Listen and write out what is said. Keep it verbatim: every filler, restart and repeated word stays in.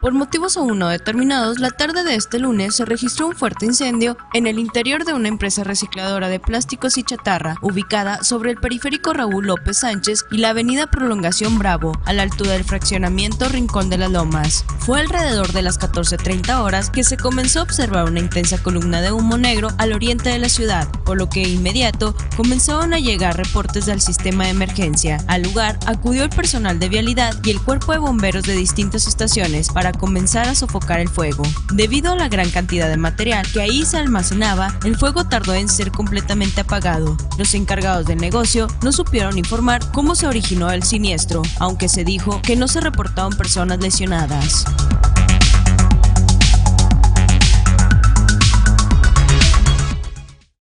Por motivos aún no determinados, la tarde de este lunes se registró un fuerte incendio en el interior de una empresa recicladora de plásticos y chatarra, ubicada sobre el periférico Raúl López Sánchez y la avenida Prolongación Bravo, a la altura del fraccionamiento Rincón de las Lomas. Fue alrededor de las catorce treinta horas que se comenzó a observar una intensa columna de humo negro al oriente de la ciudad, por lo que de inmediato comenzaron a llegar reportes del sistema de emergencia. Al lugar acudió el personal de vialidad y el cuerpo de bomberos de distintas estaciones para comenzar a sofocar el fuego. Debido a la gran cantidad de material que ahí se almacenaba, el fuego tardó en ser completamente apagado. Los encargados del negocio no supieron informar cómo se originó el siniestro, aunque se dijo que no se reportaron personas lesionadas.